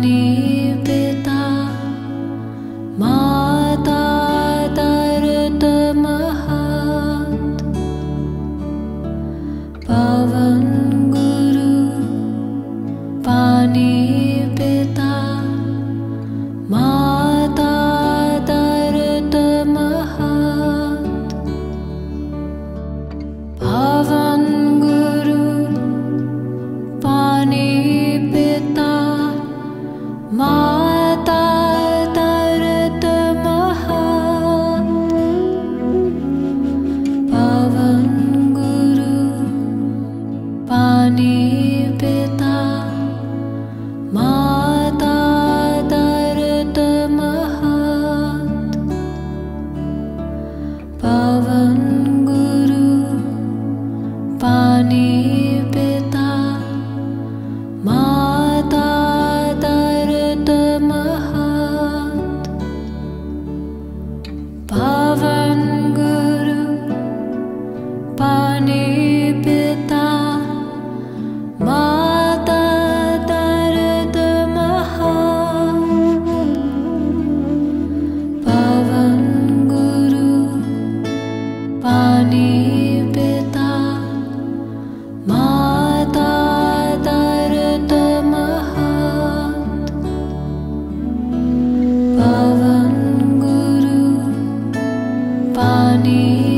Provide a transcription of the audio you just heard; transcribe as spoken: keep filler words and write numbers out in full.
पानी पिता माता तरत महत् पवन गुरु पानी पिता माता तरत महत् पवन गुरु पानी पिता माता तरत महत् पवन गुरु पानी पिता माता तरत महत् पवन गुरु पानी पिता माता तरत महत् पवन गुरु पानी पिता माता तरत महत् पवन गुरु पानी पिता माता तरत महत् पवन गुरु पानी